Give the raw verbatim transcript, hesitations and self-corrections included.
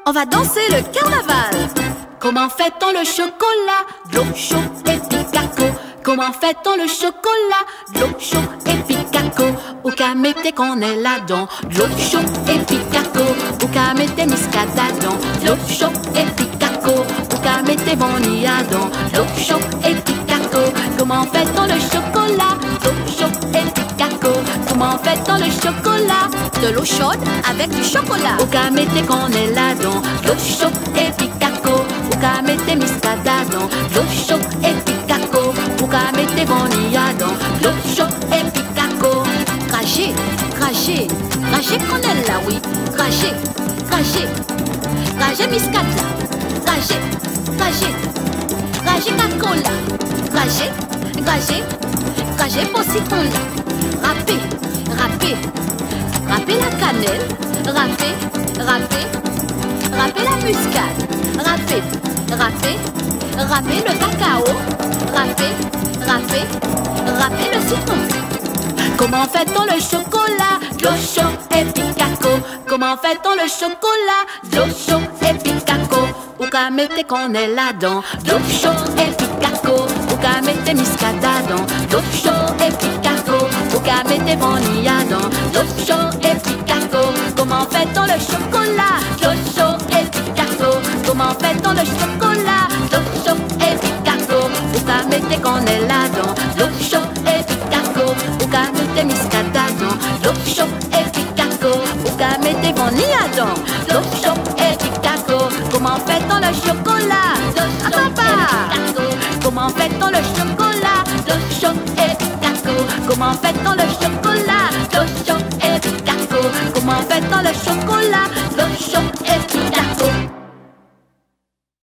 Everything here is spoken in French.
On va danser le carnaval. Comment fait-on le chocolat? De l'eau chaud et picaco. Comment fait-on le chocolat? De l'eau chaud et picaco. Ou qu'à mettre qu'on est là-dedans. De l'eau chaud et picaco. Ou qu'à mettre muscadadon. De l'eau chaud et picaco. Ou qu'à mettre vanilladon. De l'eau chaud et picaco. Comment fait-on le chocolat? De l'eau chaud et picaco. Comment fait-on le chocolat? De l'eau chaude avec du chocolat. Ou qu'à mettre qu'on est là-dedans. De l'eau chaude et picaco. Ou qu'à mettre muscadadon. De l'eau chaude et picaco. Ou qu'à mettre vanilladon. De l'eau chaude et picaco. Crachez, crachez, crachez qu'on est là, oui. Crachez, crachez, crachez muscade là. Crachez, crachez, crachez cacola. Crachez, crachez, crachez pour citron là. Râpez, râpez, râpez la cannelle. Râpez, râpez, râpez la muscade. Râpez, râpez, râpez le cacao. Râpez, râpez, râpez le citron. Comment fait-on le chocolat? De l'eau chaude et picaco. Comment fait-on le chocolat? De l'eau chaude et picaco. Ou qu'à mettre qu'on est là-dedans. De l'eau chaude et picaco. Ou qu'à mettre muscadadon. De l'eau chaude et picaco. Ou qu'à mettre vanilladon. De l'eau chaude et picaco. Comment fait-on le chocolat? De l'eau chaude et picaco. Comment fait-on le chocolat? De l'eau chaude et picaco. Ou qu'à mettre qu'on est là-dedans. De l'eau chaude et picaco. Ou qu'à mettre muscadadon. De l'eau chaude et picaco. Ou qu'à mettre vanilladon. De l'eau chaude et picaco. Comment fait-on le chocolat? À papa. Comment fait-on le chocolat? De l'eau chaude et picaco. Comment fait-on le chocolat? De l'eau chaude et picaco. Comment fait-on le chocolat? De l'eau chaude